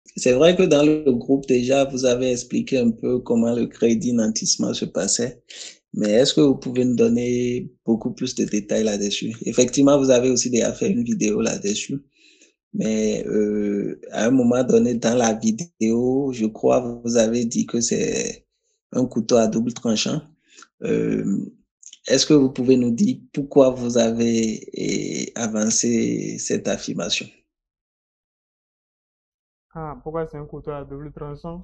C'est vrai que dans le groupe, déjà, vous avez expliqué un peu comment le crédit nantissement se passait. Mais est-ce que vous pouvez nous donner beaucoup plus de détails là-dessus? Effectivement, vous avez aussi déjà fait une vidéo là-dessus. Mais à un moment donné, dans la vidéo, je crois, vous avez dit que c'est un couteau à double tranchant. Euh, Est-ce que vous pouvez nous dire pourquoi vous avez avancé cette affirmation? Ah, pourquoi c'est un couteau à double tranchant?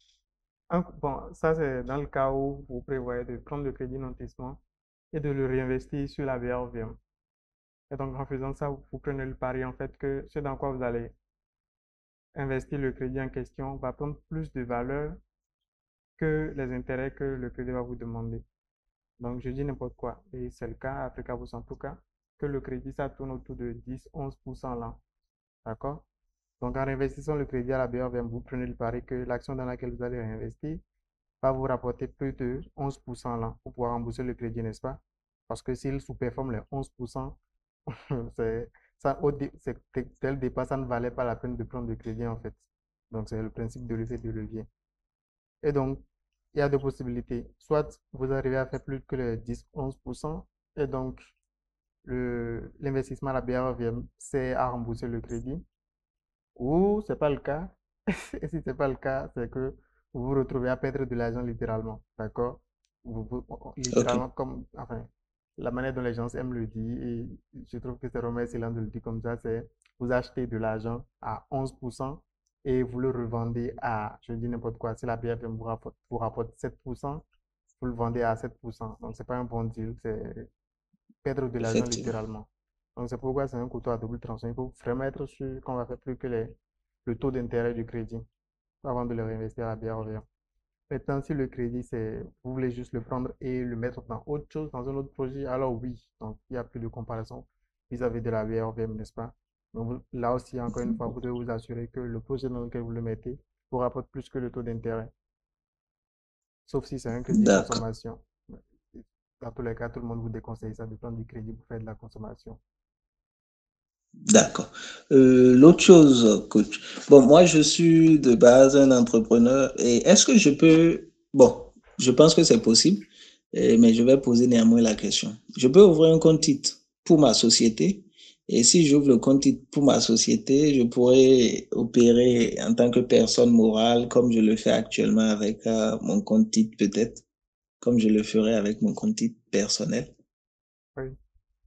Bon, ça c'est dans le cas où vous prévoyez de prendre le crédit nantissement et de le réinvestir sur la BRVM. Et donc en faisant ça, vous prenez le pari en fait que ce dans quoi vous allez investir le crédit en question va prendre plus de valeur que les intérêts que le crédit va vous demander. Donc je dis n'importe quoi. Et c'est le cas, Africa en tout cas, que le crédit ça tourne autour de 10-11% là. D'accord? Donc, en investissant le crédit à la BRVM, vous prenez le pari que l'action dans laquelle vous allez réinvestir va vous rapporter plus de 11% là pour pouvoir rembourser le crédit, n'est-ce pas? Parce que s'il sous-performe les 11%, c'est, ça, dès le départ, ça ne valait pas la peine de prendre le crédit en fait. Donc, c'est le principe de l'effet de levier. Et donc, il y a deux possibilités. Soit vous arrivez à faire plus que les 10-11%, et donc l'investissement à la BRVM, c'est à rembourser le crédit. Ou c'est pas le cas. Et si c'est pas le cas, c'est que vous vous retrouvez à perdre de l'argent littéralement. D'accord? Ok, Littéralement, comme, enfin, la manière dont les gens aiment le dire, et je trouve que c'est vraiment excellent de le dire comme ça, c'est vous achetez de l'argent à 11% et vous le revendez à, je dis n'importe quoi, si la BFM vous rapporte 7%, vous le vendez à 7%. Donc, c'est pas un bon deal, c'est perdre de l'argent effectivement. littéralement. Donc, c'est pourquoi c'est un couteau à double tranchant. Il faut vraiment être sûr qu'on va faire plus que le taux d'intérêt du crédit avant de le réinvestir à la BRVA. Maintenant, si le crédit, c'est, vous voulez juste le prendre et le mettre dans autre chose, dans un autre projet, alors oui. Donc, il n'y a plus de comparaison vis-à-vis de la BRVM, n'est-ce pas? Donc, là aussi, encore une fois, vous devez vous assurer que le projet dans lequel vous le mettez vous rapporte plus que le taux d'intérêt. Sauf si c'est un crédit D'accord. consommation. Dans tous les cas, tout le monde vous déconseille ça de prendre du crédit pour faire de la consommation. D'accord. L'autre chose, coach. Bon, moi, je suis de base un entrepreneur et est-ce que je peux, bon, je pense que c'est possible, mais je vais poser néanmoins la question. Je peux ouvrir un compte titre pour ma société et si j'ouvre le compte titre pour ma société, je pourrais opérer en tant que personne morale comme je le fais actuellement avec mon compte titre peut-être, comme je le ferais avec mon compte titre personnel. Oui.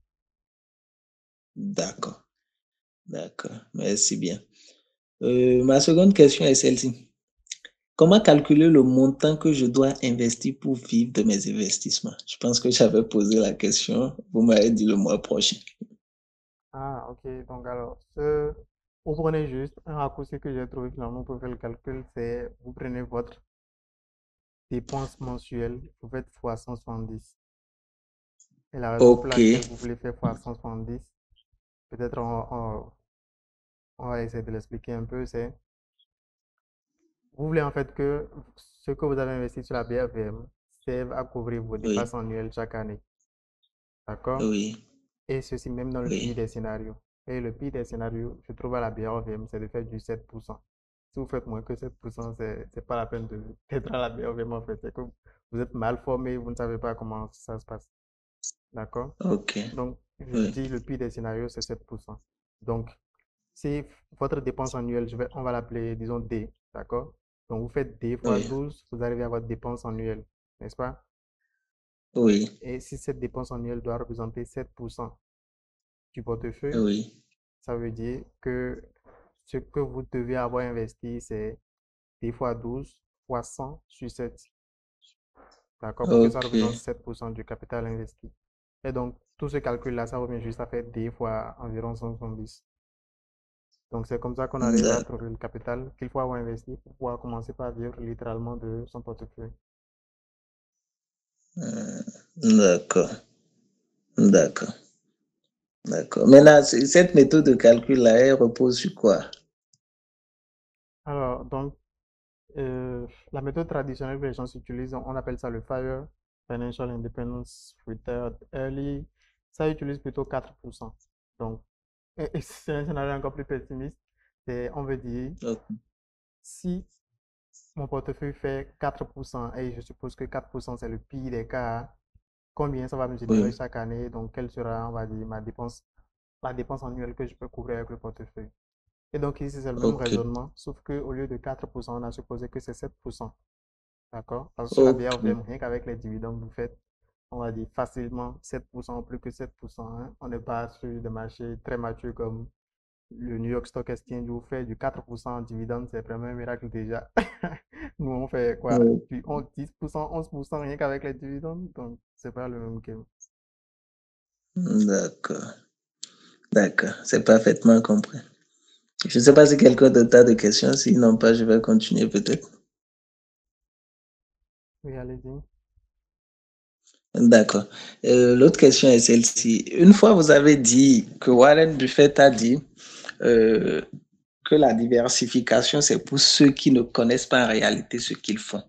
D'accord, d'accord. Merci bien. Ma seconde question est celle-ci. Comment calculer le montant que je dois investir pour vivre de mes investissements? Je pense que j'avais posé la question. Vous m'avez dit le mois prochain. Ah, ok. Donc, alors, vous prenez juste un raccourci que j'ai trouvé finalement pour faire le calcul, c'est vous prenez votre dépense mensuelle, vous faites fois 170. Et la raison pour Ok, laquelle vous voulez faire fois 170, peut-être on va essayer de l'expliquer un peu, c'est vous voulez en fait que ce que vous avez investi sur la BFM serve à couvrir vos dépenses oui, annuelles chaque année. D'accord? oui, Et ceci même dans le pire oui. des scénarios. Et le pire des scénarios, je trouve à la BRVM, c'est de faire du 7%. Si vous faites moins que 7%, c'est pas la peine d'être à la BRVM en fait. C'est que vous êtes mal formé, vous ne savez pas comment ça se passe. D'accord? Ok, Donc, je oui, dis le pire des scénarios, c'est 7%. Donc, si votre dépense annuelle, on va l'appeler, disons D. D'accord? Donc, vous faites D fois oui, 12, vous arrivez à votre dépense annuelle. N'est-ce pas? oui, Et si cette dépense annuelle doit représenter 7% du portefeuille, oui. ça veut dire que ce que vous devez avoir investi, c'est D fois 12 fois 100 sur 7. D'accord? Pour que ça Ok, représente 7% du capital investi. Et donc, tout ce calcul-là, ça revient juste à faire D fois environ 170. Donc, c'est comme ça qu'on arrive à d'ac- trouver le capital qu'il faut avoir investi pour pouvoir commencer par vivre littéralement de son portefeuille. d'accord, d'accord, d'accord. Maintenant, cette méthode de calcul-là, elle repose sur quoi? Alors, donc, la méthode traditionnelle que les gens utilisent, on appelle ça le FIRE, Financial Independence Retired Early. Ça utilise plutôt 4%. Donc, et c'est un scénario encore plus pessimiste. On veut dire, Ok, si mon portefeuille fait 4% et je suppose que 4% c'est le pire des cas, combien ça va me générer Oui. chaque année? Donc, quelle sera, on va dire, la dépense annuelle que je peux couvrir avec le portefeuille? Et donc, ici, c'est le même Ok. raisonnement, sauf qu'au lieu de 4%, on a supposé que c'est 7%. D'accord? Parce que sur la Ok. BRVM, rien qu'avec les dividendes, vous faites, on va dire, facilement 7%, plus que 7%, hein. On n'est pas sur des marchés très matures comme le New York Stock Exchange, où vous faites du 4% en dividendes, c'est vraiment un miracle déjà. Nous, on fait quoi? Oui. Du 11, 10%, 11% rien qu'avec les dividendes. Donc, c'est pas le même game. D'accord. D'accord. C'est parfaitement compris. Je ne sais pas Ok. si quelqu'un d'autre a des questions. Sinon pas, je vais continuer peut-être. Oui, allez-y. D'accord. L'autre question est celle-ci. Une fois, vous avez dit que Warren Buffett a dit euh, que la diversification, c'est pour ceux qui ne connaissent pas en réalité ce qu'ils font.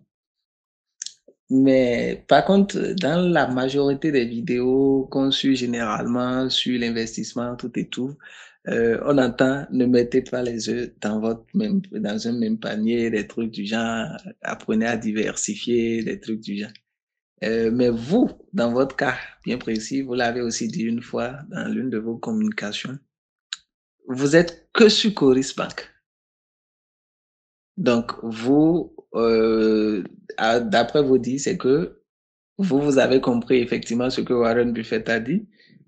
Mais par contre, dans la majorité des vidéos qu'on suit généralement sur l'investissement, tout et tout, on entend ne mettez pas les œufs dans un même panier, des trucs du genre, apprenez à diversifier, des trucs du genre. Mais vous, dans votre cas bien précis, vous l'avez aussi dit une fois dans l'une de vos communications, vous êtes que sur Coris Bank. Donc, vous, d'après vos dits, c'est que vous avez compris effectivement ce que Warren Buffett a dit.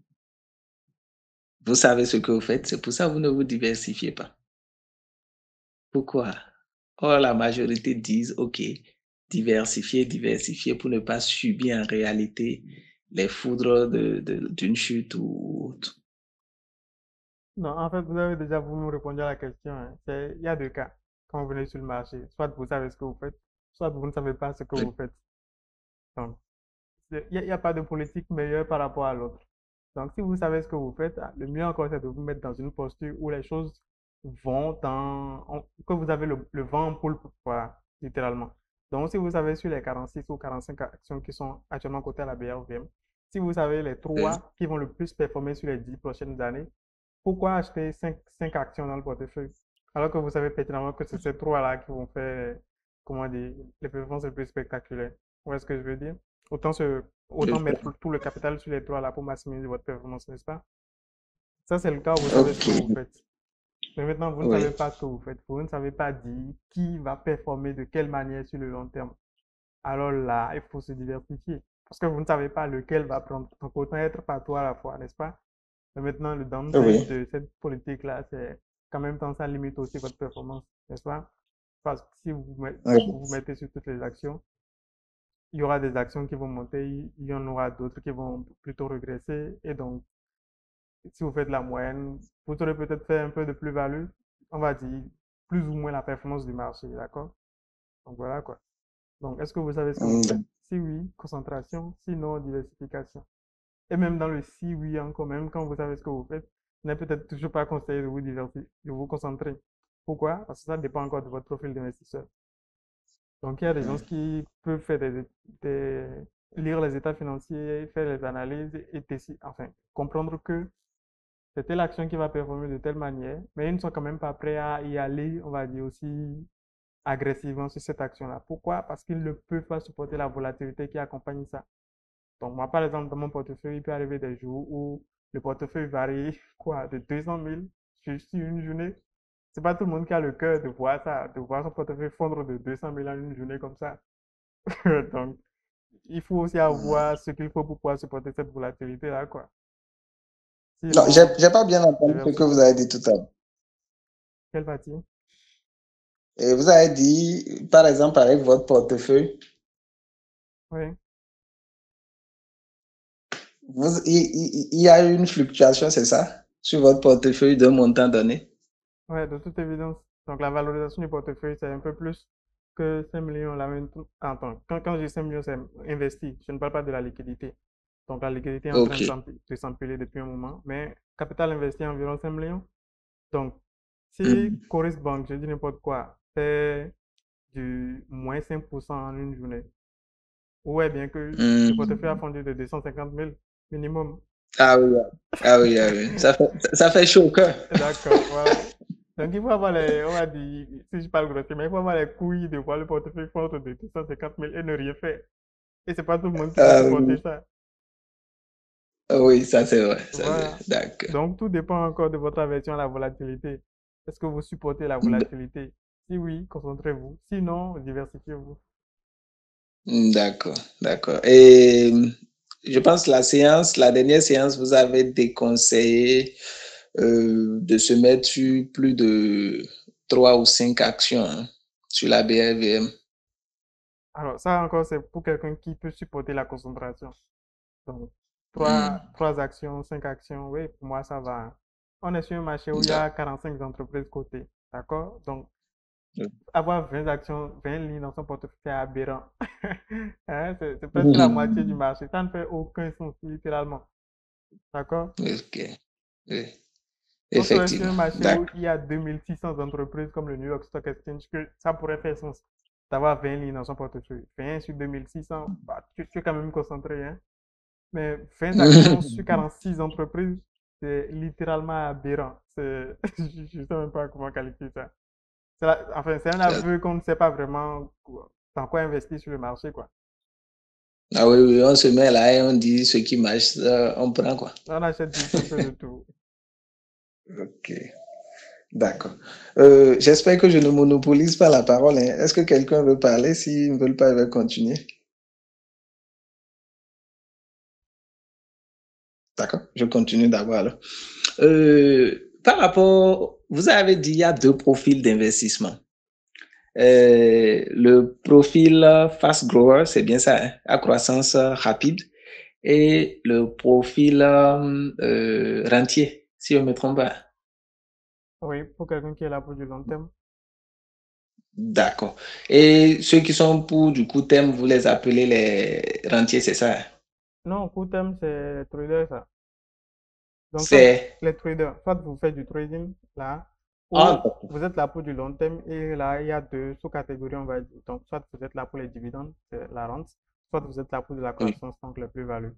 Vous savez ce que vous faites. C'est pour ça que vous ne vous diversifiez pas. Pourquoi? Or, la majorité disent, OK, diversifier, diversifier pour ne pas subir en réalité les foudres d'une chute ou autre. Non, en fait, vous avez déjà vous me répondu à la question, hein. Il y a deux cas quand vous venez sur le marché. Soit vous savez ce que vous faites, soit vous ne savez pas ce que vous Oui. faites. Donc, il y a pas de politique meilleure par rapport à l'autre. Donc, si vous savez ce que vous faites, le mieux encore, c'est de vous mettre dans une posture où les choses vont que vous avez le vent en poupe, voilà, littéralement. Donc, si vous savez sur les 46 ou 45 actions qui sont actuellement cotées à la BRVM, si vous savez les Oui. trois qui vont le plus performer sur les 10 prochaines années, pourquoi acheter cinq actions dans le portefeuille? Alors que vous savez pertinemment que c'est ces trois-là qui vont faire, comment dire, les performances les plus spectaculaires. Vous voyez ce que je veux dire? Autant mettre tout le capital sur les trois là pour maximiser votre performance, n'est-ce pas? Ça, c'est le cas où vous savez ce que vous OK. faites. Mais maintenant, vous ne savez Oui. pas ce que vous faites. Vous ne savez pas dire qui va performer de quelle manière sur le long terme. Alors là, il faut se diversifier. Parce que vous ne savez pas lequel va prendre. Donc, autant être partout à la fois, n'est-ce pas? Mais maintenant, le downside Oui. de cette politique-là, c'est qu'en même temps, ça limite aussi votre performance, n'est-ce pas? Parce que si Oui. vous vous mettez sur toutes les actions, il y aura des actions qui vont monter, il y en aura d'autres qui vont plutôt regresser. Et donc, si vous faites la moyenne, vous aurez peut-être fait un peu de plus-value, on va dire plus ou moins la performance du marché, d'accord? Donc voilà quoi. Donc, est-ce que vous savez ce que vous faites? Si oui, concentration, sinon diversification. Et même dans le si oui, encore même quand vous savez ce que vous faites, il n'est peut-être toujours pas conseillé de vous diversifier, de vous concentrer. Pourquoi? Parce que ça dépend encore de votre profil d'investisseur. Donc, il y a des gens qui peuvent faire des- lire les états financiers, faire les analyses et enfin, comprendre que c'est telle action qui va performer de telle manière, mais ils ne sont quand même pas prêts à y aller, on va dire aussi agressivement sur cette action-là. Pourquoi? Parce qu'ils ne peuvent pas supporter la volatilité qui accompagne ça. Donc, moi, par exemple, dans mon portefeuille, il peut arriver des jours où le portefeuille varie, quoi, de 200 000 sur une journée. C'est pas tout le monde qui a le cœur de voir ça, de voir son portefeuille fondre de 200 000 en une journée comme ça. Donc, il faut aussi avoir ce qu'il faut pour pouvoir supporter cette volatilité-là, quoi. Non, j'ai Sinon, j'ai pas bien entendu ce que vous avez diversifiez-vous. dit tout à l'heure. Quelle partie? Et vous avez dit, par exemple, avec votre portefeuille, Oui. il y a eu une fluctuation, c'est ça, sur votre portefeuille d'un montant donné? Ouais, de toute évidence. Donc, la valorisation du portefeuille, c'est un peu plus que 5 millions là maintenant. Attends, quand je dis 5 millions, c'est investi. Je ne parle pas de la liquidité. Donc, la liquidité est en train OK. de s'empiler depuis un moment. Mais capital investi environ 5 millions. Donc, si Mm. Coris Bank, je dis n'importe quoi, fait du moins 5% en une journée, ouais, bien que le portefeuille a Mm. fondu de 250 000 minimum. Ah oui, ah oui, ah oui. Ça fait chaud au cœur. D'accord, voilà. Donc, il faut avoir les, on va dire, si je parle grossièrement, il faut avoir les couilles de voir le portefeuille fort de 250 000 et ne rien faire. Et c'est pas tout le monde qui peut Ah supporter oui, ça. ah oui, ça c'est vrai, ça Voilà. c'est d'accord. Donc, tout dépend encore de votre aversion à la volatilité. Est-ce que vous supportez la volatilité? Si oui, concentrez-vous. Sinon, diversifiez-vous. D'accord, d'accord. Et je pense la dernière séance, vous avez déconseillé de se mettre sur plus de 3 ou 5 actions hein, sur la BRVM. Alors, ça encore, c'est pour quelqu'un qui peut supporter la concentration. Donc, Hmm, trois actions, cinq actions, oui, pour moi, ça va, hein. On est sur un marché où il y a d'accord. 45 entreprises cotées. D'accord? Donc, avoir 20 actions, 20 lignes dans son portefeuille, c'est aberrant. Hein, c'est presque la moitié du Hmm, marché. Ça ne fait aucun sens, littéralement. D'accord? ok, oui, On serait sur effectivement. un marché où D'accord. il y a 2600 entreprises comme le New York Stock Exchange, que ça pourrait faire sens d'avoir 20 lignes dans son portefeuille. 20 sur 2600, bah, tu es quand même concentré, hein. Mais 20 actions sur 46 entreprises, c'est littéralement aberrant. Je ne sais même pas comment qualifier ça. Enfin, c'est un aveu qu'on ne sait pas vraiment dans quoi investir sur le marché, quoi. Ah oui, oui, on se met là et on dit ce qui marche, on prend quoi. On achète juste un peu de tout. Ok, d'accord. J'espère que je ne monopolise pas la parole, hein. Est-ce que quelqu'un veut parler? S'ils ne veulent pas, ils veulent continuer. D'accord, je continue d'abord alors. Par rapport, vous avez dit il y a 2 profils d'investissement. Le profil fast grower, c'est bien ça, hein, à croissance rapide, et le profil rentier, si je ne me trompe pas. Oui, pour quelqu'un qui est là pour du long terme. D'accord. Et ceux qui sont pour du court terme, vous les appelez les rentiers, c'est ça? Non, court terme, c'est les traders, ça. Donc, soit C'est... les traders, soit vous faites du trading, là, Ah, ou d'accord. vous êtes là pour du long terme, et là, il y a deux sous-catégories, on va dire. Donc, soit vous êtes là pour les dividendes, c'est la rente, soit vous êtes là pour de la Oui. croissance, donc les plus-values.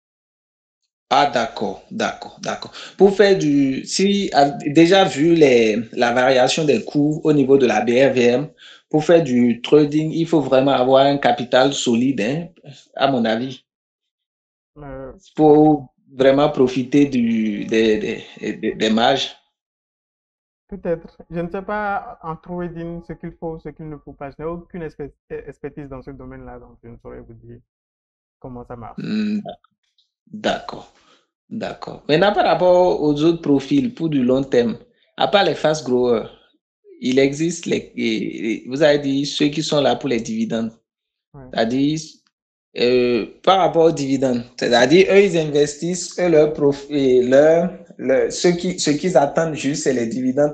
Ah, d'accord, d'accord, d'accord. Pour faire du, si déjà vu la variation des cours au niveau de la BRVM, pour faire du trading, il faut vraiment avoir un capital solide, hein, à mon avis, Euh, pour vraiment profiter des marges. Peut-être. Je ne sais pas en trading ce qu'il faut, ce qu'il ne faut pas. Je n'ai aucune expertise dans ce domaine-là, donc je ne saurais vous dire comment ça marche. Hmm, d'accord, d'accord. Maintenant, par rapport aux autres profils pour du long terme, à part les fast growers, il existe vous avez dit ceux qui sont là pour les dividendes. Ouais. C'est-à-dire, par rapport aux dividendes, c'est-à-dire, eux, ils investissent, eux, leur profit, ce qu'ils attendent juste, c'est les dividendes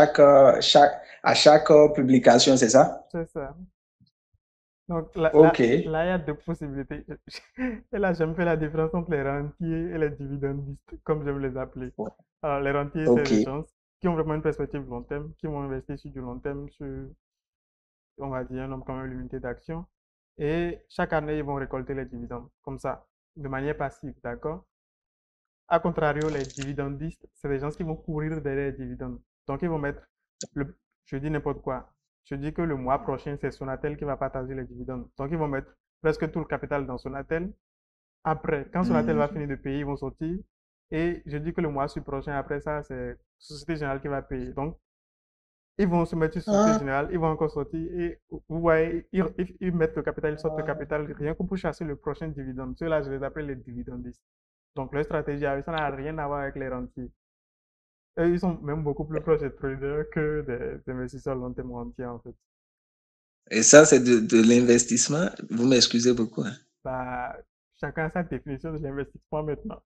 à chaque publication, c'est ça? C'est ça. Donc OK. là, il y a deux possibilités. Et là, j'aime faire la différence entre les rentiers et les dividendistes, comme j'aime les appeler. Alors, les rentiers, c'est les OK. gens qui ont vraiment une perspective long terme, qui vont investir sur du long terme, sur, on va dire, un nombre quand même limité d'actions. Et chaque année, ils vont récolter les dividendes, comme ça, de manière passive, d'accord? A contrario, les dividendistes, c'est des gens qui vont courir derrière les dividendes. Donc, ils vont mettre, je dis n'importe quoi. Je dis que le mois prochain, c'est Sonatel qui va partager les dividendes. Donc, ils vont mettre presque tout le capital dans Sonatel. Après, quand Sonatel va Hmm. finir de payer, ils vont sortir. Et je dis que le mois prochain, après ça, c'est Société Générale qui va payer. Donc, ils vont se mettre sur Société Ah, Générale, ils vont encore sortir. Et vous voyez, ils mettent le capital, ils sortent le capital, rien que pour chasser le prochain dividende. Ceux-là, je les appelle les dividendistes. Donc, leur stratégie, ça n'a rien à voir avec les rentiers. Et ils sont même beaucoup plus proches des traders que des investisseurs long terme rentiers, en fait. et ça, c'est de l'investissement. Vous m'excusez beaucoup, hein. Bah, chacun a sa définition de l'investissement maintenant.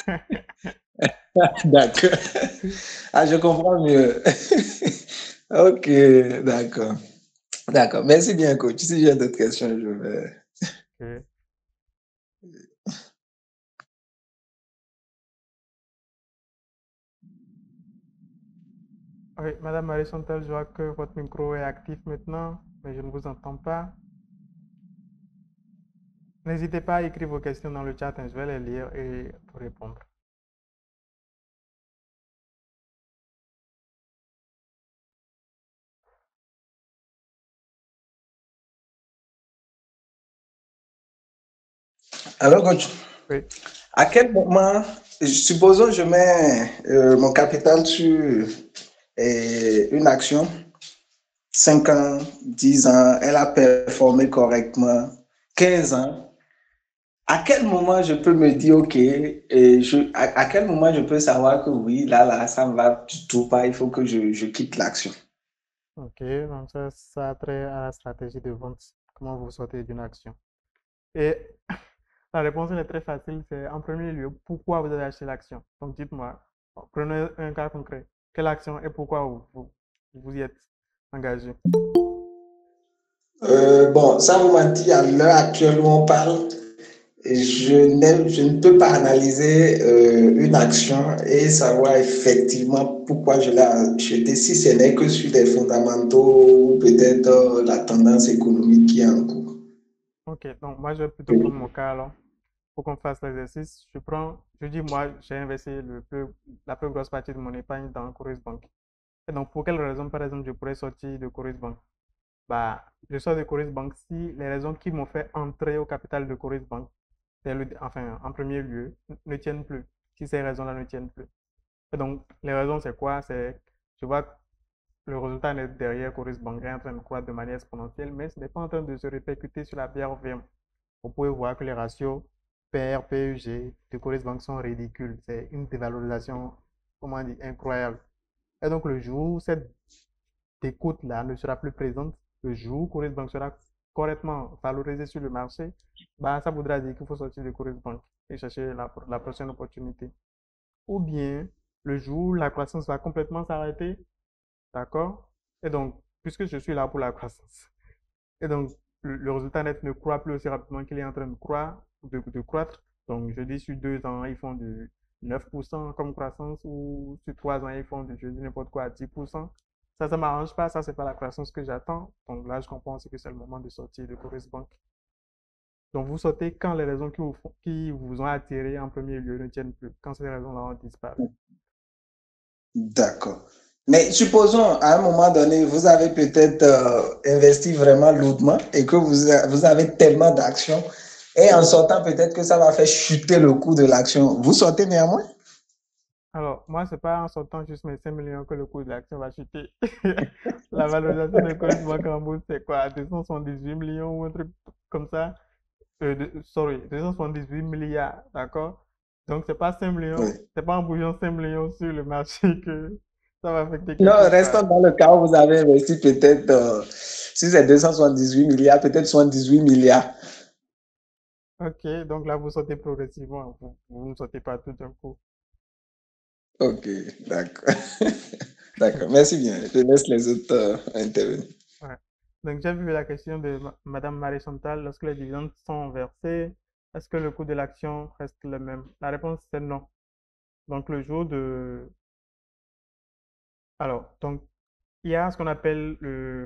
D'accord. Ah, je comprends mieux. OK, d'accord. D'accord. Merci bien, coach. Si j'ai d'autres questions, je vais. Ok. Oui, Madame Marie-Chantal, je vois que votre micro est actif maintenant, mais je ne vous entends pas. N'hésitez pas à écrire vos questions dans le chat, hein, je vais les lire et vous répondre. Alors, coach, Oui. à quel moment, supposons je mets mon capital sur une action, 5 ans, 10 ans, elle a performé correctement, 15 ans. À quel moment je peux me dire, OK, à quel moment je peux savoir que oui, là, ça ne va du tout pas, il faut que je quitte l'action. Ok, donc ça a trait à la stratégie de vente, comment vous sortez d'une action. Et la réponse elle est très facile, c'est en premier lieu, pourquoi vous avez acheté l'action? Donc dites-moi, prenez un cas concret. Quelle action et pourquoi vous y êtes engagé? Bon, sans vous mentir, à l'heure actuelle où on parle, je ne peux pas analyser une action et savoir effectivement pourquoi je l'ai achetée si ce n'est que sur des fondamentaux ou peut-être la tendance économique qui est en cours. Ok, donc moi je vais plutôt prendre mon cas alors. Pour qu'on fasse l'exercice, je dis moi, j'ai investi la plus grosse partie de mon épargne dans Coris Bank. Et donc, pour quelles raisons, par exemple, je pourrais sortir de Coris Bank? Bah, je sors de Coris Bank si les raisons qui m'ont fait entrer au capital de Coris Bank, enfin, en premier lieu, ne tiennent plus. Si ces raisons-là ne tiennent plus. Et donc, les raisons, c'est quoi? Je vois que le résultat net derrière Coris Bank est en train de croître de manière exponentielle, mais ce n'est pas en train de se répercuter sur la BRVM. Vous pouvez voir que les ratios PR, PEG de Coris Bank sont ridicules. C'est une dévalorisation, comment dire, incroyable. Et donc, le jour où cette décote-là ne sera plus présente, le jour où Coris Bank sera correctement valorisé sur le marché, bah, ça voudra dire qu'il faut sortir de Coris Bank et chercher la prochaine opportunité. Ou bien, le jour où la croissance va complètement s'arrêter, d'accord? Et donc, puisque je suis là pour la croissance, et donc, le résultat net ne croît plus aussi rapidement qu'il est en train de croître. Donc, je dis sur 2 ans, ils font du 9% comme croissance ou sur 3 ans, ils font du, je dis n'importe quoi, 10%. Ça ne m'arrange pas. Ça, c'est pas la croissance que j'attends. Donc là, je comprends que c'est le moment de sortir de Coris Bank. Donc, vous sortez quand les raisons qui vous ont attiré en premier lieu ne tiennent plus, quand ces raisons-là ont disparu. D'accord. Mais supposons à un moment donné, vous avez peut-être investi vraiment lourdement et que vous avez tellement d'actions et en sortant peut-être que ça va faire chuter le cours de l'action. Vous sortez néanmoins? Alors, moi, c'est pas en sortant juste mes 5 millions que le cours de l'action va chuter. La valorisation de Coris Bank en bourse, c'est quoi? 278 millions ou un truc comme ça? Sorry, 278 milliards, d'accord? Donc, c'est pas 5 millions, Oui. c'est pas en bougeant 5 millions sur le marché que ça va affecter Non, quelque restons part. dans le cas où vous avez investi peut-être, si c'est 278 milliards, peut-être 78 milliards. Ok, donc là, vous sautez progressivement, vous ne sautez pas tout d'un coup. Ok, d'accord. D'accord, merci bien. Je laisse les autres intervenir. Ouais. Donc, j'ai vu la question de Madame Marie Chantal, lorsque les dividendes sont versés, est-ce que le coût de l'action reste le même? La réponse, c'est non. Donc, le jour de... Alors, donc, il y a ce qu'on appelle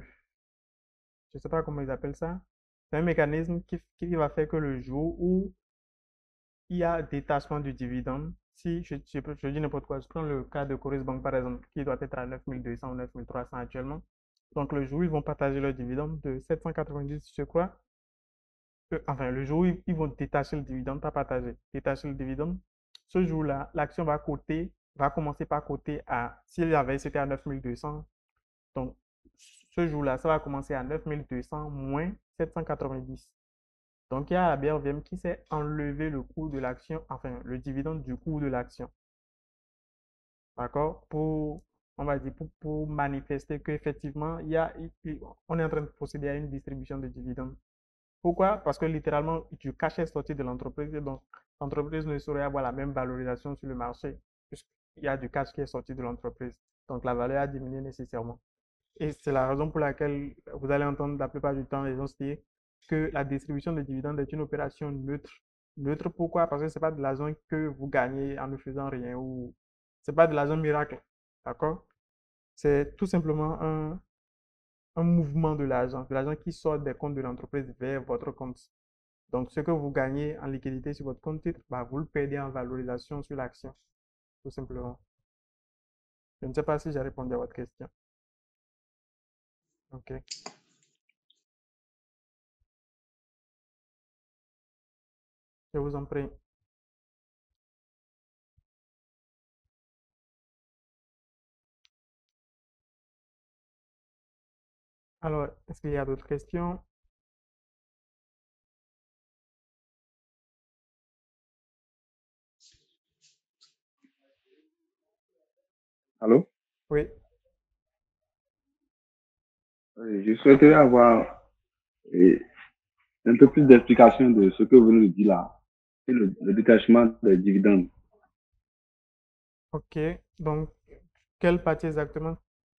je ne sais pas comment ils appellent ça. C'est un mécanisme qui va faire que le jour où il y a détachement du dividende, si je dis n'importe quoi, je prends le cas de Coris Bank par exemple, qui doit être à 9200 ou 9300 actuellement. Donc, le jour où ils vont partager le dividende de 790, je crois, enfin, le jour où ils vont détacher le dividende, pas partager, détacher le dividende, ce jour-là, l'action va commencer par coter à, si la veille c'était à 9200, donc ce jour-là, ça va commencer à 9200 moins 790. Donc, il y a la BRVM qui s'est enlevé le coût de l'action, enfin, le dividende du coût de l'action. D'accord? On va dire, pour manifester qu'effectivement, on est en train de procéder à une distribution de dividendes. Pourquoi? Parce que littéralement, du cash est sorti de l'entreprise et donc l'entreprise ne saurait avoir la même valorisation sur le marché puisqu'il y a du cash qui est sorti de l'entreprise. Donc la valeur a diminué nécessairement. Et c'est la raison pour laquelle vous allez entendre la plupart du temps les gens se dire que la distribution de dividendes est une opération neutre. Neutre pourquoi? Parce que ce n'est pas de l'argent que vous gagnez en ne faisant rien ou ce n'est pas de l'argent miracle. D'accord? C'est tout simplement un mouvement de l'argent qui sort des comptes de l'entreprise vers votre compte. Donc, ce que vous gagnez en liquidité sur votre compte titre, bah, vous le perdez en valorisation sur l'action, tout simplement. Je ne sais pas si j'ai répondu à votre question. OK. Je vous en prie. Alors, est-ce qu'il y a d'autres questions? Allô? Oui. Je souhaiterais avoir euh, un peu plus d'explication de ce que vous venez de dire là, c'est le détachement des dividendes. OK. Donc, quelle partie exactement?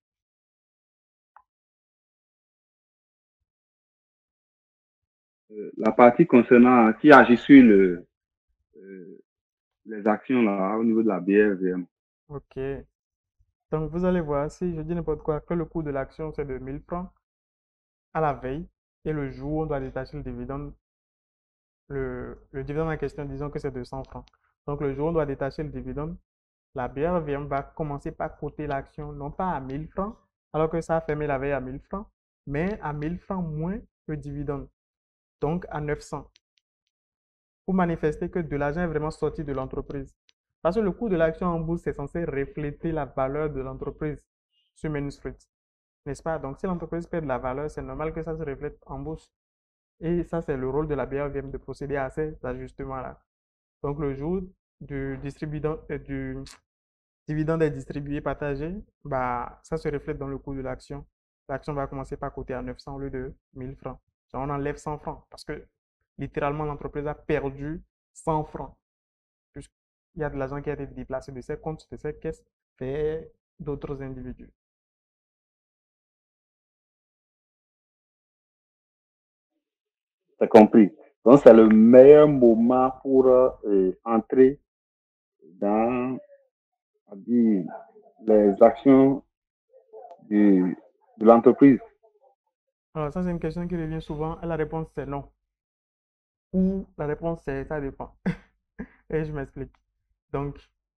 La partie concernant qui agit sur euh, les actions là au niveau de la BRVM. OK. Donc, vous allez voir, si je dis n'importe quoi, que le coût de l'action, c'est de 1000 francs à la veille, et le jour où on doit détacher le dividende, le dividende en question, disons que c'est de 100 francs. Donc, le jour où on doit détacher le dividende, la BRVM va commencer par coter l'action, non pas à 1000 francs, alors que ça a fermé la veille à 1000 francs, mais à 1000 francs moins le dividende, donc à 900, pour manifester que de l'argent est vraiment sorti de l'entreprise. Parce que le coût de l'action en bourse est censé refléter la valeur de l'entreprise sur Main Street, n'est-ce pas? Donc, si l'entreprise perd de la valeur, c'est normal que ça se reflète en bourse. Et ça, c'est le rôle de la BRVM de procéder à ces ajustements-là. Donc, le jour du dividende est distribué, partagé, bah, ça se reflète dans le coût de l'action. L'action va commencer par coter à 900 au lieu de 1000 francs. On enlève 100 francs parce que littéralement, l'entreprise a perdu 100 francs. Puisqu'il y a de l'argent qui a été déplacé de ses comptes, de ses caisses, vers d'autres individus. C'est compris. Donc, c'est le meilleur moment pour entrer dans dire, les actions de, de l'entreprise. Alors, ça, c'est une question qui revient souvent. Et la réponse, c'est non. Ou la réponse, c'est ça dépend. Et je m'explique. Donc,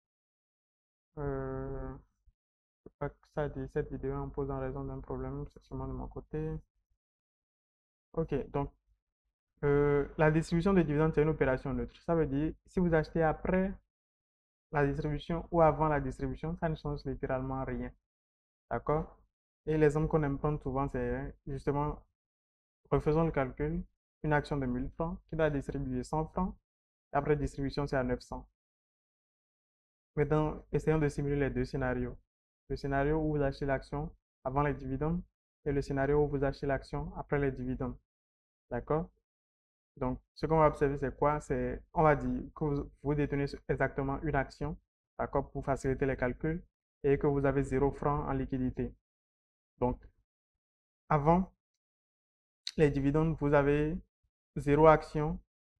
je crois que ça dit cette vidéo en posant raison d'un problème, c'est seulement de mon côté. Ok, donc la distribution des dividendes, c'est une opération neutre. Ça veut dire, si vous achetez après la distribution ou avant la distribution, ça ne change littéralement rien. D'accord? Et l'exemple qu'on aime prendre souvent, c'est justement, refaisons le calcul, une action de 1000 francs qui doit distribuer 100 francs, après distribution, c'est à 900. Maintenant, essayons de simuler les deux scénarios. Le scénario où vous achetez l'action avant les dividendes et le scénario où vous achetez l'action après les dividendes. D'accord? Donc, ce qu'on va observer, c'est quoi? C'est, on va dire que vous détenez exactement une action, d'accord, pour faciliter les calculs, et que vous avez 0 francs en liquidité. Donc, avant les dividendes, vous avez 0 action,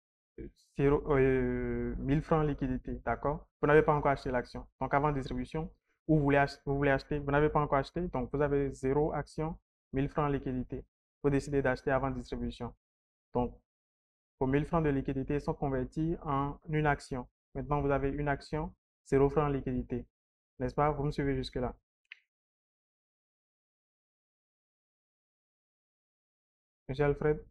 1000 francs en liquidité, d'accord? Vous n'avez pas encore acheté l'action. Donc, avant distribution, vous voulez acheter, vous n'avez pas encore acheté, donc vous avez 0 action, 1000 francs en liquidité. Vous décidez d'acheter avant distribution. Donc, vos 1000 francs de liquidité sont convertis en une action. Maintenant, vous avez une action, 0 francs en liquidité. N'est-ce pas? Vous me suivez jusque-là. Monsieur Alfred?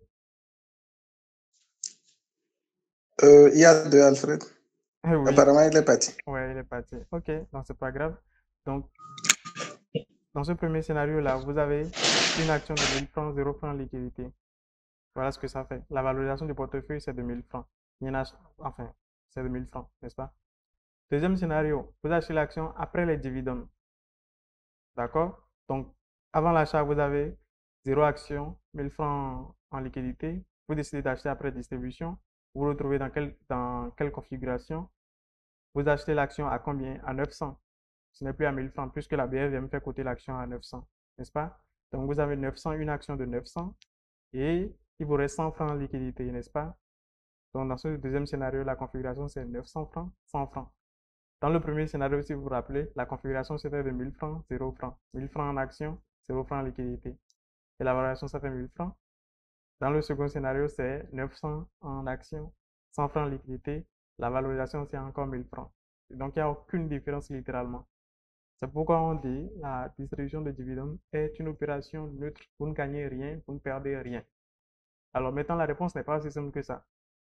Il y a deux Alfred. Oui, Apparemment, il est parti. ouais, il est parti. Ok, donc c'est pas grave. Donc, dans ce premier scénario-là, vous avez une action de 1000 francs, 0 francs en liquidité. Voilà ce que ça fait. La valorisation du portefeuille, c'est de 1000 francs. Il y en a, enfin, c'est de 1000 francs, n'est-ce pas? Deuxième scénario, vous achetez l'action après les dividendes. D'accord? Donc, avant l'achat, vous avez 0 action, 1000 francs en liquidité. Vous décidez d'acheter après distribution. Vous vous retrouvez dans quelle configuration? Vous achetez l'action à combien? À 900. Ce n'est plus à 1000 francs puisque la BRVM fait coter l'action à 900, n'est-ce pas? Donc, vous avez 900, une action de 900 et il vous reste 100 francs en liquidité, n'est-ce pas? Donc, dans ce deuxième scénario, la configuration, c'est 900 francs, 100 francs. Dans le premier scénario, si vous vous rappelez, la configuration c'était de 1000 francs, 0 francs. 1000 francs en action, 0 francs en liquidité. Et la valorisation, ça fait 1000 francs. Dans le second scénario, c'est 900 en action, 100 francs en liquidité. La valorisation, c'est encore 1000 francs. Donc, il n'y a aucune différence littéralement. C'est pourquoi on dit la distribution de dividendes est une opération neutre. Vous ne gagnez rien, vous ne perdez rien. Alors maintenant, la réponse n'est pas aussi simple que ça.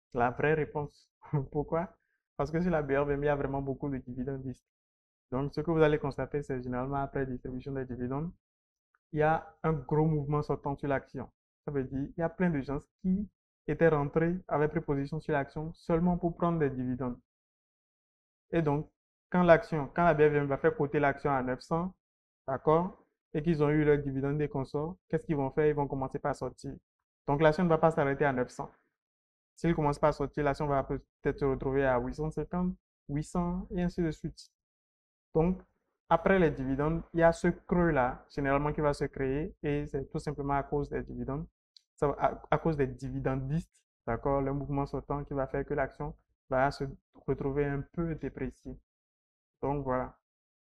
La vraie réponse. Pourquoi? Parce que sur la BRVM, il y a vraiment beaucoup de dividendistes. Donc, ce que vous allez constater, c'est généralement après distribution des dividendes, il y a un gros mouvement sortant sur l'action. Ça veut dire il y a plein de gens qui étaient rentrés, avaient pris position sur l'action seulement pour prendre des dividendes. Et donc, quand la BFM va faire coter l'action à 900, d'accord, et qu'ils ont eu leur dividende des consorts, qu'est-ce qu'ils vont faire? Ils vont commencer par sortir. Donc, l'action ne va pas s'arrêter à 900. S'ils commencent par sortir, l'action va peut-être se retrouver à 850, 800 et ainsi de suite. Donc, après les dividendes, il y a ce creux-là, généralement, qui va se créer et c'est tout simplement à cause des dividendes, à cause des dividendistes, d'accord, le mouvement sortant qui va faire que l'action va se retrouver un peu dépréciée. Donc, voilà.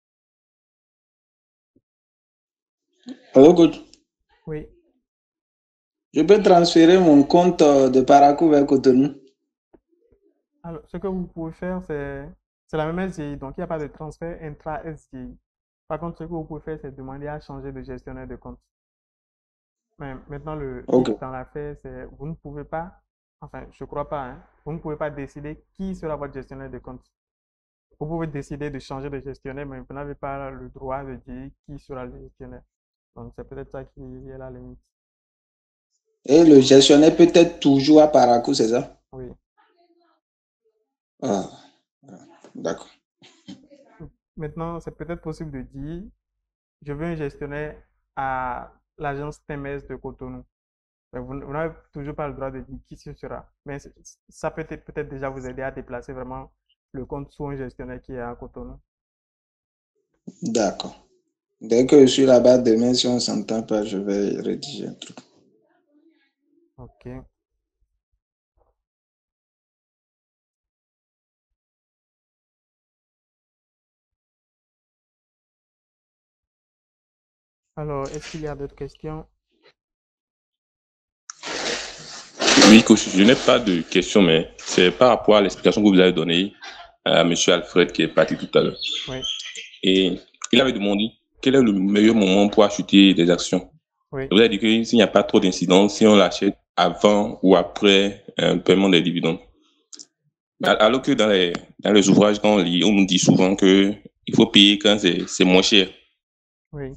Alors, coach, Oui. je peux transférer mon compte de Parakou vers Cotonou. Alors, ce que vous pouvez faire, c'est la même SGI. Donc, il n'y a pas de transfert intra-SGI. Par contre, ce que vous pouvez faire, c'est demander à changer de gestionnaire de compte. Mais maintenant, le Ok. hic dans l'affaire, c'est vous ne pouvez pas, enfin, je ne crois pas, hein, vous ne pouvez pas décider qui sera votre gestionnaire de compte. Vous pouvez décider de changer de gestionnaire, mais vous n'avez pas le droit de dire qui sera le gestionnaire. Donc, c'est peut-être ça qui est la limite. Et le gestionnaire peut être toujours à Parakou, c'est ça? Oui. Ah, d'accord. Maintenant, c'est peut-être possible de dire, je veux un gestionnaire à l'agence TMS de Cotonou. Mais vous n'avez toujours pas le droit de dire qui ce sera. Mais ça peut peut-être déjà vous aider à déplacer vraiment le compte sous un gestionnaire qui est à Cotonou. D'accord. Dès que je suis là-bas demain, si on ne s'entend pas, je vais rédiger un truc. OK. Alors, est-ce qu'il y a d'autres questions? Oui, coach, je n'ai pas de questions, mais c'est par rapport à l'explication que vous avez donnée à M. Alfred qui est parti tout à l'heure. Oui, Et il avait demandé quel est le meilleur moment pour acheter des actions. oui, Vous avez dit que s'il n'y a pas trop d'incidence, si on l'achète avant ou après le paiement des dividendes. Alors que dans les ouvrages, quand on lit, on nous dit souvent que il faut payer quand c'est moins cher. oui,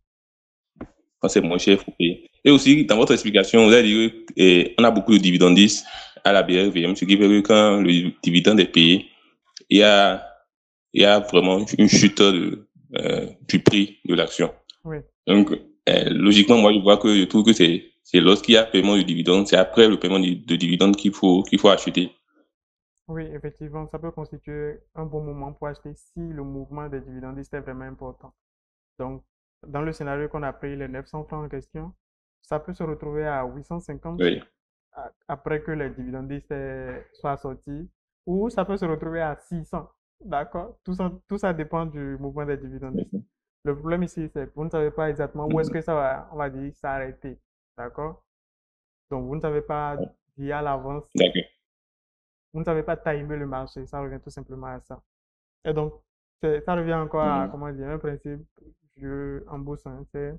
Quand c'est moins cher, il faut payer. Et aussi, dans votre explication, vous avez dit qu'on a beaucoup de dividendistes à la BRVM, ce qui fait que quand le dividende est payé, il y a, il y a vraiment une chute du prix de l'action. oui. Donc, logiquement, moi, je trouve que c'est lorsqu'il y a paiement du dividende, c'est après le paiement de dividende qu'il faut acheter. Oui, effectivement, ça peut constituer un bon moment pour acheter si le mouvement des dividendistes est vraiment important. Donc, dans le scénario qu'on a pris, les 900 francs en question, ça peut se retrouver à 850 Oui. après que les dividendistes soient sortis, ou ça peut se retrouver à 600. D'accord? Tout ça dépend du mouvement des dividendistes. Le problème ici, c'est que vous ne savez pas exactement où est-ce que ça va, on va dire, s'arrêter. D'accord? Donc, vous ne savez pas dire à l'avance, D'accord. vous ne savez pas timer le marché. Ça revient tout simplement à ça. Et donc, ça revient encore à, comment dire, un principe en bourse, hein, c'est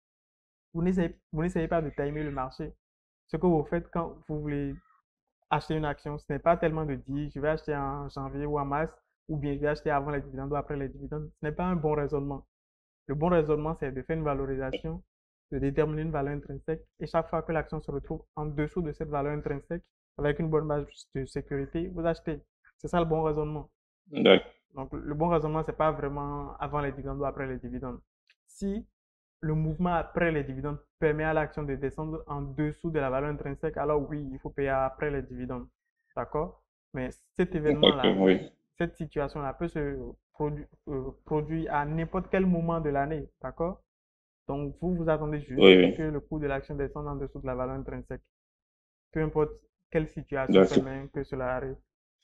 vous n'essayez pas de timer le marché. Ce que vous faites quand vous voulez acheter une action, ce n'est pas tellement de dire je vais acheter en janvier ou en mars, ou bien je vais acheter avant les dividendes ou après les dividendes. Ce n'est pas un bon raisonnement. Le bon raisonnement, c'est de faire une valorisation, de déterminer une valeur intrinsèque, et chaque fois que l'action se retrouve en dessous de cette valeur intrinsèque, avec une bonne base de sécurité, vous achetez. C'est ça le bon raisonnement. D'accord. Donc, le bon raisonnement, c'est pas vraiment avant les dividendes ou après les dividendes. Si le mouvement après les dividendes permet à l'action de descendre en dessous de la valeur intrinsèque, alors oui, il faut payer après les dividendes. D'accord? Mais cet événement-là, D'accord, oui. cette situation-là peut se produire à n'importe quel moment de l'année. D'accord? Donc, vous attendez juste Oui, oui. que le cours de l'action descende en dessous de la valeur intrinsèque. Peu importe quelle situation D'accord. permet que cela arrive.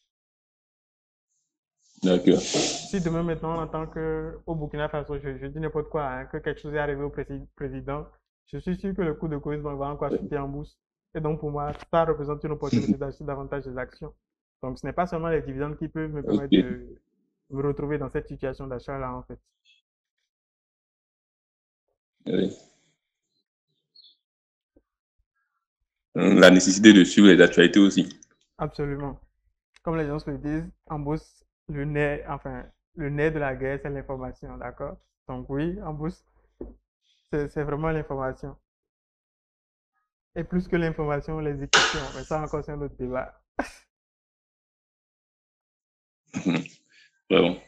D'accord. Si demain maintenant on entend que au Burkina Faso, je dis n'importe quoi, hein, que quelque chose est arrivé au président, je suis sûr que le cours de Coïnzbank va encore chuter en bourse. Et donc pour moi, ça représente une opportunité d'acheter davantage des actions. Donc ce n'est pas seulement les dividendes qui peuvent me permettre Ok. de me retrouver dans cette situation d'achat-là en fait. Oui. La nécessité de suivre les actualités aussi. Absolument. Comme les gens se le disent, en bourse, le nerf, enfin, le nerf de la guerre, c'est l'information, d'accord? Donc oui, en bourse, c'est vraiment l'information. Et plus que l'information, l'exécution. Mais ça encore, c'est un autre débat. Vraiment.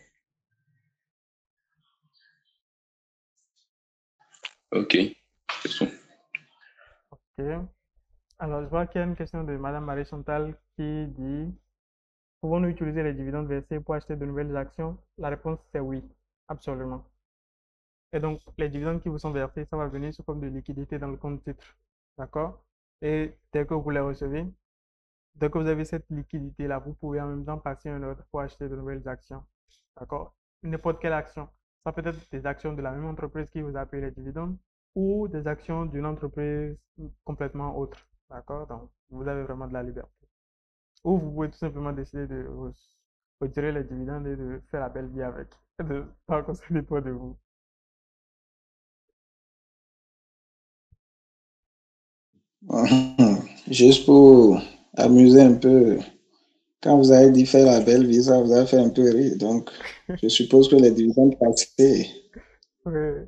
Ok. Question. Ok. Alors, je vois qu'il y a une question de Madame Marie Chantal qui dit, pouvons-nous utiliser les dividendes versés pour acheter de nouvelles actions? La réponse, c'est oui, absolument. Et donc, les dividendes qui vous sont versés, ça va venir sous forme de liquidité dans le compte titre. D'accord? Et dès que vous les recevez, dès que vous avez cette liquidité-là, vous pouvez en même temps passer un ordre pour acheter de nouvelles actions. D'accord? N'importe quelle action. Ça peut être des actions de la même entreprise qui vous a payé les dividendes ou des actions d'une entreprise complètement autre. D'accord? Donc, vous avez vraiment de la liberté. Ou vous pouvez tout simplement décider de retirer les dividendes et de faire la belle vie avec. Donc, ça dépend de vous. Juste pour amuser un peu, quand vous avez dit faire la belle vie, ça vous a fait un peu rire. Donc, je suppose que les dividendes passés. Oui.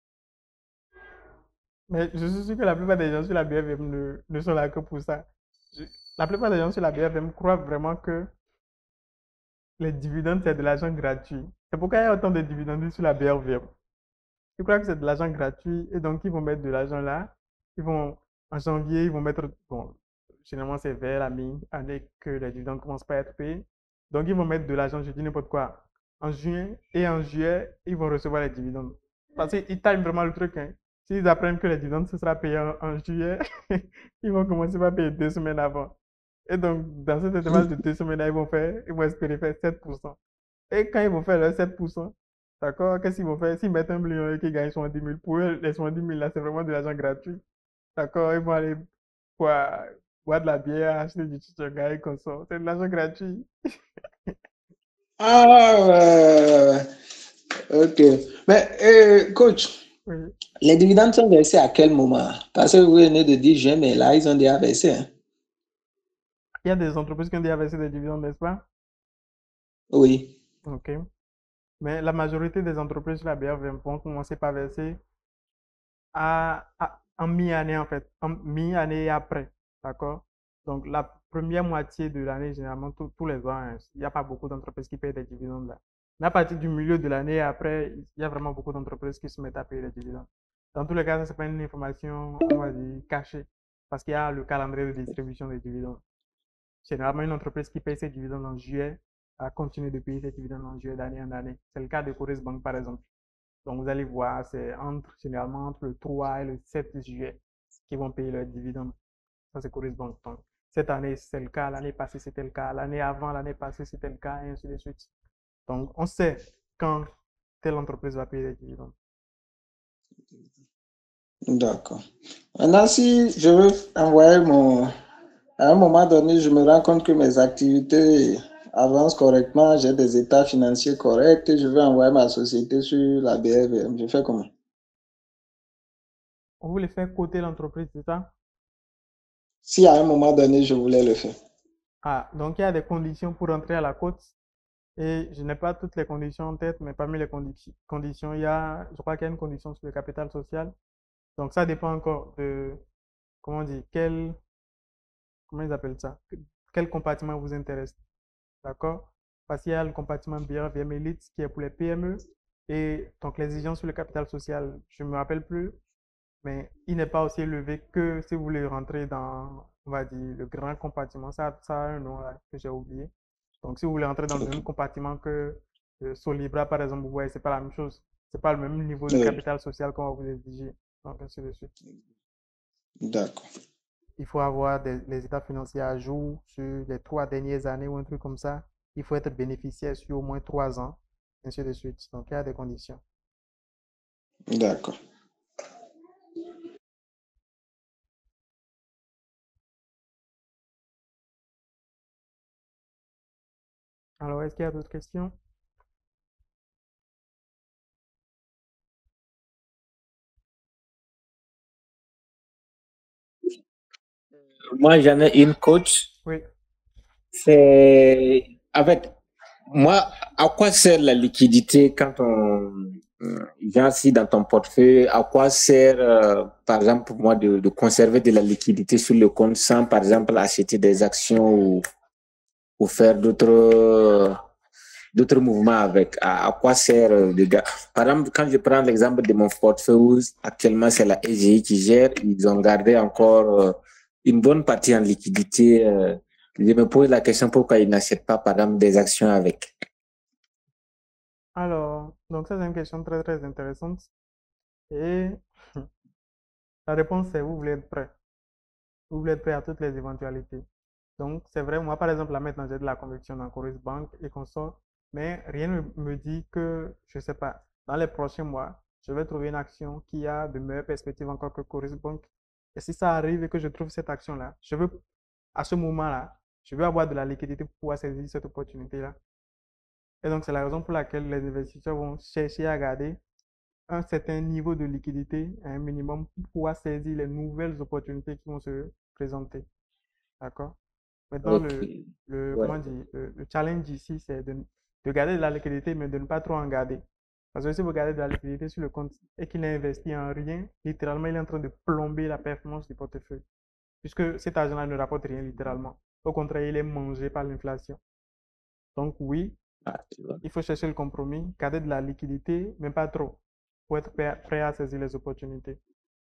Mais je suis sûr que la plupart des gens sur la BFM ne sont là que pour ça. La plupart des gens sur la BFM croient vraiment que les dividendes, c'est de l'argent gratuit. C'est pourquoi il y a autant de dividendes sur la BFM. Ils croient que c'est de l'argent gratuit et donc ils vont mettre de l'argent là. Ils vont, en janvier, ils vont mettre, bon, généralement c'est vers la mi-année que les dividendes commencent pas à être payés. Donc ils vont mettre de l'argent, je dis n'importe quoi, en juin et en juillet, ils vont recevoir les dividendes. Parce qu'ils time vraiment le truc, hein. S'ils apprennent que les dividendes, ce sera payé en juillet, ils vont commencer par payer 2 semaines avant. Et donc, dans cet intervalle de 2 semaines là, ils vont espérer faire 7%. Et quand ils vont faire leur 7%, d'accord, qu'est-ce qu'ils vont faire? S'ils mettent 1 million et qu'ils gagnent 70 000, pour eux, les 70 000 là, c'est vraiment de l'argent gratuit. D'accord, ils vont aller boire, boire de la bière, acheter du chichaga et consort. C'est de l'argent gratuit. Ah, ok. Mais, coach, Oui. les dividendes sont versés à quel moment? Parce que vous venez de dire juin, mais là, ils ont déjà versé, hein? Il y a des entreprises qui ont déjà versé des dividendes, n'est-ce pas? Oui. Ok. Mais la majorité des entreprises sur la BRV vont commencer par verser en mi-année, en fait, en mi-année et après. D'accord? Donc, la première moitié de l'année, généralement, tous les ans, hein, il n'y a pas beaucoup d'entreprises qui payent des dividendes là. Mais à partir du milieu de l'année et après, il y a vraiment beaucoup d'entreprises qui se mettent à payer des dividendes. Dans tous les cas, ça, c'est pas une information, on va dire, cachée, parce qu'il y a le calendrier de distribution des dividendes. Généralement, une entreprise qui paye ses dividendes en juillet a continué de payer ses dividendes en juillet d'année en année. C'est le cas de Coris Bank, par exemple. Donc, vous allez voir, c'est généralement entre le 3 et le 7 juillet qu'ils vont payer leurs dividendes. Ça, c'est Coris Bank. Donc, cette année, c'est le cas. L'année passée, c'était le cas. L'année avant, l'année passée, c'était le cas, et ainsi de suite. Donc, on sait quand telle entreprise va payer les dividendes. D'accord. Maintenant, si je veux envoyer à un moment donné, je me rends compte que mes activités avancent correctement, j'ai des états financiers corrects et je veux envoyer ma société sur la BRVM. Je fais comment? On voulait faire coter l'entreprise, c'est ça? Si à un moment donné, je voulais le faire. Ah, donc il y a des conditions pour entrer à la côte. Et je n'ai pas toutes les conditions en tête, mais parmi les conditions, il y a, je crois qu'il y a une condition sur le capital social. Donc ça dépend encore de, comment on dit, comment ils appellent ça? Quel compartiment vous intéresse? D'accord? Parce qu'il y a le compartiment BRVM Elite qui est pour les PME. Et donc l'exigence sur le capital social, je ne me rappelle plus, mais il n'est pas aussi élevé que si vous voulez rentrer dans, on va dire, le grand compartiment. Ça a un nom là, que j'ai oublié. Donc si vous voulez rentrer dans le Ok. même compartiment que Solibra, par exemple, vous voyez, c'est pas la même chose. C'est pas le même niveau de Oui, capital social qu'on va vous exiger. Donc ainsi de suite. d'accord. Il faut avoir les états financiers à jour sur les 3 dernières années ou un truc comme ça. Il faut être bénéficiaire sur au moins 3 ans, ainsi de suite. Donc, il y a des conditions. D'accord. Alors, est-ce qu'il y a d'autres questions? Moi, j'en ai une coach. Oui. C'est avec moi, à quoi sert la liquidité quand on vient ainsi dans ton portefeuille? À quoi sert, par exemple, pour moi, de conserver de la liquidité sur le compte sans, par exemple, acheter des actions ou faire d'autres mouvements avec? À quoi sert par exemple, quand je prends l'exemple de mon portefeuille, actuellement, c'est la SGI qui gère. Ils ont gardé encore une bonne partie en liquidité. Je me pose la question pourquoi ils n'achètent pas, par exemple, des actions avec. Alors, donc ça c'est une question très très intéressante. Et la réponse c'est vous voulez être prêt. Vous voulez être prêt à toutes les éventualités. Donc c'est vrai, moi par exemple là maintenant j'ai de la conviction dans Coris Bank et consorts, mais rien ne me dit que, je sais pas, dans les prochains mois, je vais trouver une action qui a de meilleures perspectives encore que Coris Bank. Et si ça arrive et que je trouve cette action-là, je veux, à ce moment-là, je veux avoir de la liquidité pour pouvoir saisir cette opportunité-là. Et donc, c'est la raison pour laquelle les investisseurs vont chercher à garder un certain niveau de liquidité, un minimum, pour pouvoir saisir les nouvelles opportunités qui vont se présenter. D'accord? Maintenant, Ok, comment ouais. dire, le challenge ici, c'est de garder de la liquidité, mais de ne pas trop en garder. Parce que si vous gardez de la liquidité sur le compte et qu'il est investi en rien, littéralement, il est en train de plomber la performance du portefeuille. Puisque cet argent-là ne rapporte rien, littéralement. Au contraire, il est mangé par l'inflation. Donc, oui, Ah, tu vois. il faut chercher le compromis, garder de la liquidité, mais pas trop, pour être prêt à saisir les opportunités.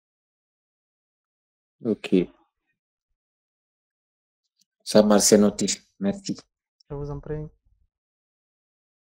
Ok, ça marche, c'est noté. Merci. Je vous en prie.